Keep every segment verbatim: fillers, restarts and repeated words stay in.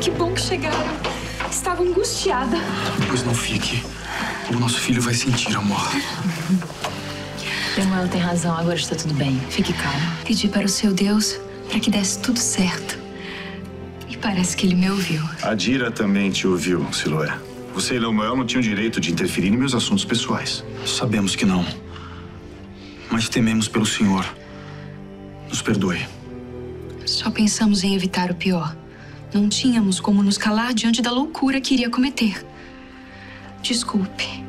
que bom que chegaram. Estava angustiada. Pois não fique. O nosso filho vai sentir, amor. Lemuel tem razão, agora está tudo bem. Fique calmo. Pedi para o seu Deus para que desse tudo certo. E parece que ele me ouviu. A Dira também te ouviu, Siloé. Você e Lemuel não tinham direito de interferir em meus assuntos pessoais. Sabemos que não. Mas tememos pelo Senhor. Nos perdoe. Só pensamos em evitar o pior. Não tínhamos como nos calar diante da loucura que iria cometer. Desculpe.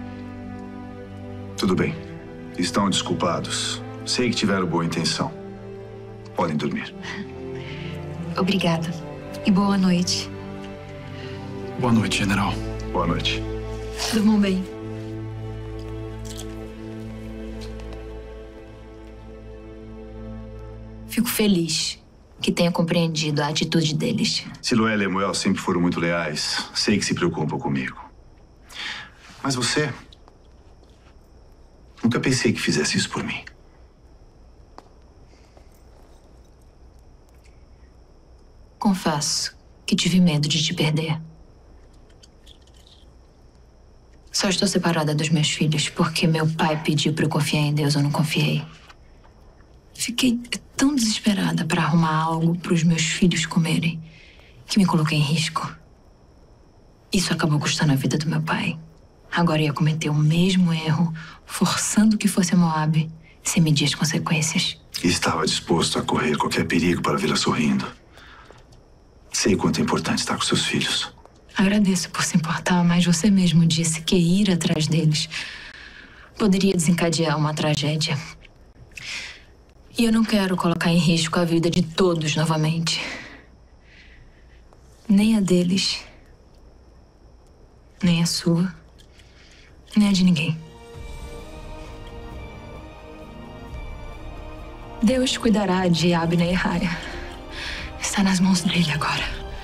Tudo bem. Estão desculpados. Sei que tiveram boa intenção. Podem dormir. Obrigada. E boa noite. Boa noite, general. Boa noite. Durmam bem. Fico feliz que tenha compreendido a atitude deles. Siloé e Lemuel sempre foram muito leais. Sei que se preocupam comigo. Mas você... Nunca pensei que fizesse isso por mim. Confesso que tive medo de te perder. Só estou separada dos meus filhos porque meu pai pediu para eu confiar em Deus, eu não confiei. Fiquei tão desesperada para arrumar algo para os meus filhos comerem que me coloquei em risco. Isso acabou custando a vida do meu pai. Agora ia cometer o mesmo erro, forçando que fosse a Moab, sem medir as consequências. E estava disposto a correr qualquer perigo para vê-la sorrindo. Sei quanto é importante estar com seus filhos. Agradeço por se importar, mas você mesmo disse que ir atrás deles poderia desencadear uma tragédia. E eu não quero colocar em risco a vida de todos novamente. Nem a deles, nem a sua, nem a de ninguém. Deus cuidará de Abner e Raya. Está nas mãos dele agora.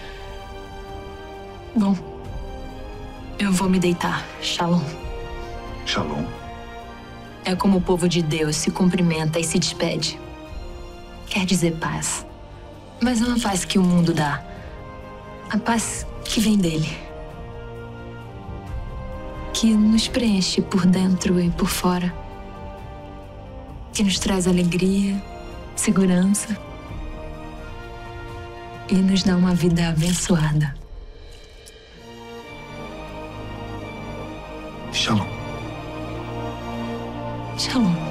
Bom, eu vou me deitar. Shalom. Shalom. É como o povo de Deus se cumprimenta e se despede. Quer dizer paz. Mas não a paz que o mundo dá. A paz que vem dele. Que nos preenche por dentro e por fora. Que nos traz alegria, segurança. E nos dá uma vida abençoada. Shalom. Shalom.